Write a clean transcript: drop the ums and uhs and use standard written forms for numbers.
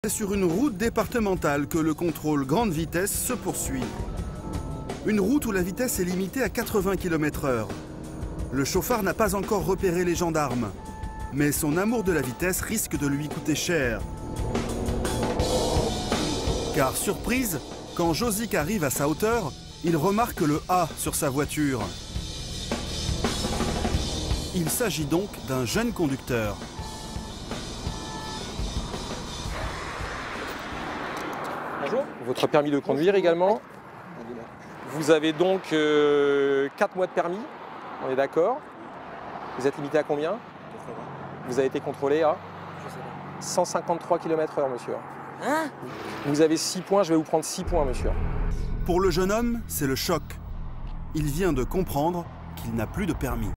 C'est sur une route départementale que le contrôle grande vitesse se poursuit. Une route où la vitesse est limitée à 80 km/h. Le chauffard n'a pas encore repéré les gendarmes, mais son amour de la vitesse risque de lui coûter cher. Car surprise, quand Josic arrive à sa hauteur, il remarque le A sur sa voiture. Il s'agit donc d'un jeune conducteur. Bonjour, votre permis de conduire également. Vous avez donc 4 mois de permis, on est d'accord. Vous êtes limité à combien? 80. Vous avez été contrôlé à 153 km/h, monsieur. Hein? Vous avez 6 points, je vais vous prendre 6 points, monsieur. Pour le jeune homme, c'est le choc. Il vient de comprendre qu'il n'a plus de permis.